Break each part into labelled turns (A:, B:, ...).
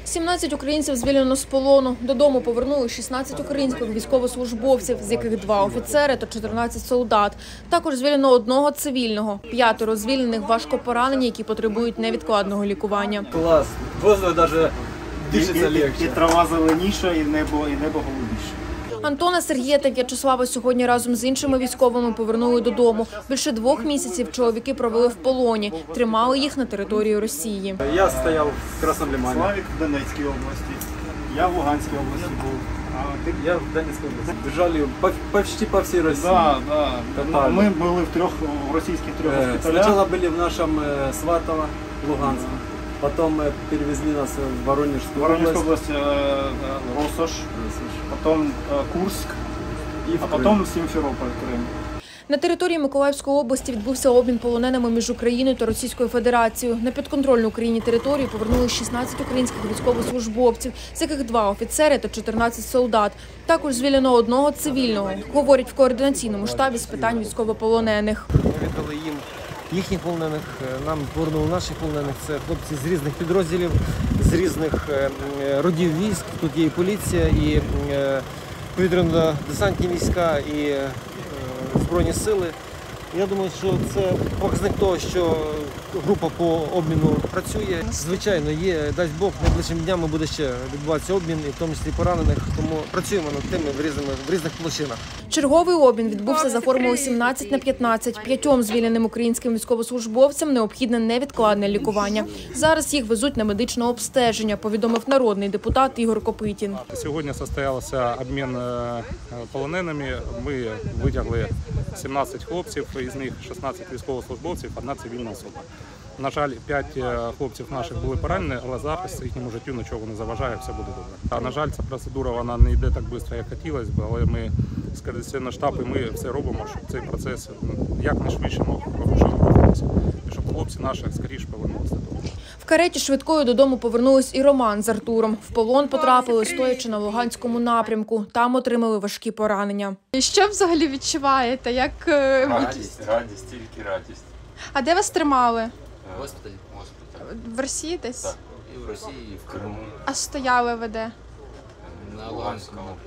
A: 17 українців звільнено з полону. Додому повернули 16 українських військовослужбовців, з яких 2 офіцери та 14 солдат. Також звільнено 1 цивільного. 5 звільнених важко поранені, які потребують невідкладного лікування.
B: Клас. Воздух навіть дишиться легше.
C: І трава зеленіша, і небо голубіше.
A: Антона, Сергія та В'ячеслава сьогодні разом з іншими військовими повернули додому. Більше 2 місяців чоловіки провели в полоні. Тримали їх на території Росії.
B: Я стояв в Красному Лимані.
C: Славік в Донецькій області. Я в Луганській області був.
B: Я в Донецькій області. Бежали почти по всій Росії.
C: Да. Ми були в російських 3 госпіталях.
B: Спочатку були в нашому Сватово, Луганську. Потом перевезли нас в Воронежскую область,
C: Росош, потом Курск, а потом Сімферополь, Крим.
A: На території Миколаївської області відбувся обмін полоненими між Україною та Російською Федерацією. На підконтрольну Україні територію повернули 16 українських військовослужбовців, з яких 2 офіцери та 14 солдат. Також звільнено 1 цивільного, говорять в координаційному штабі з питань військовополонених.
D: Ми віддали їм їхніх полонених, нам повернули наших полонених. Це хлопці з різних підрозділів, з різних родів військ. Тут є і поліція, і повітряно-десантні війська, і Збройні сили. Я думаю, що це показник того, що група по обміну працює. Звичайно, дасть Бог, найближчими днями буде ще відбуватися обмін, і в тому числі поранених, тому працюємо над тими в різних площинах.
A: Черговий обмін відбувся за формулою 17/15. 5 звільненим українським військовослужбовцям необхідне невідкладне лікування. Зараз їх везуть на медичне обстеження, повідомив народний депутат Ігор Копитін.
E: Сьогодні відбувся обмін полоненими. Ми витягли 17 хлопців, із них 16 військовослужбовців, 1 цивільна особа. На жаль, 5 хлопців наших були поранені, але зараз їхньому життю нічого не заважає, все буде добре. На жаль, ця процедура вона не йде так швидко, як хотілося б, але ми з координаційного штабу ми все робимо, щоб цей процес якнайшвидше мог рухатися, щоб хлопці наші скоріше повернулися додому.
A: В кареті швидкою додому повернулись і Роман з Артуром. В полон потрапили, стоячи на Луганському напрямку. Там отримали важкі поранення.
F: Що взагалі відчуваєте? Як
G: Радість, тільки радість.
F: А де вас тримали?
G: В госпіталі.
F: В Росії десь?
G: Так, і в Росії, і в Криму.
F: А стояли ви де?
G: На Луганському напрямку.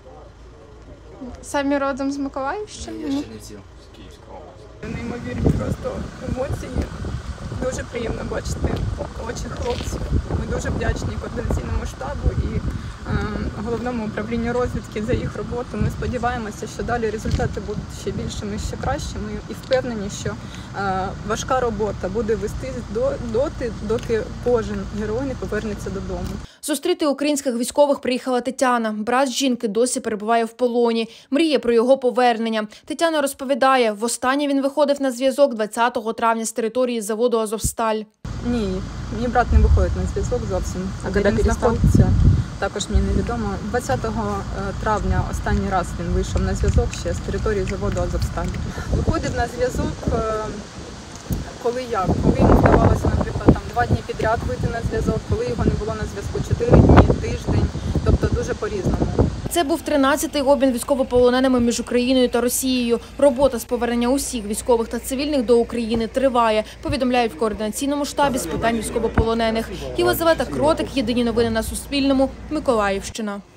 F: Самі родом з Миколаївщини?
G: Я з Чернівців, з Київської області.
H: Неймовірні просто емоції. Дуже приємно бачити очі хлопців. Ми дуже вдячні координаційному штабу і головному управлінню розвідки за їх роботу. Ми сподіваємося, що далі результати будуть ще більшими, ще кращими, і впевнені, що важка робота буде вестись доти, доки кожен герой не повернеться додому.
A: Зустріти українських військових приїхала Тетяна. Брат жінки досі перебуває в полоні. Мріє про його повернення. Тетяна розповідає, востаннє він виходив на зв'язок 20 травня з території заводу «Азовсталь».
H: Ні, мій брат не виходить на зв'язок зовсім. А де він знаходиться, також мені невідомо. 20 травня останній раз він вийшов на зв'язок ще з території заводу «Азовсталь». Виходив на зв'язок, коли йому вдавалося, наприклад, 2 дні підряд вийти на зв'язок, коли його не було на зв'язку 4 дні, тиждень, тобто дуже по-різному.
A: Це був 13-й обмін військовополоненими між Україною та Росією. Робота з повернення усіх військових та цивільних до України триває, повідомляють в координаційному штабі з питань військовополонених. Єлизавета Кротик, єдині новини на Суспільному, Миколаївщина.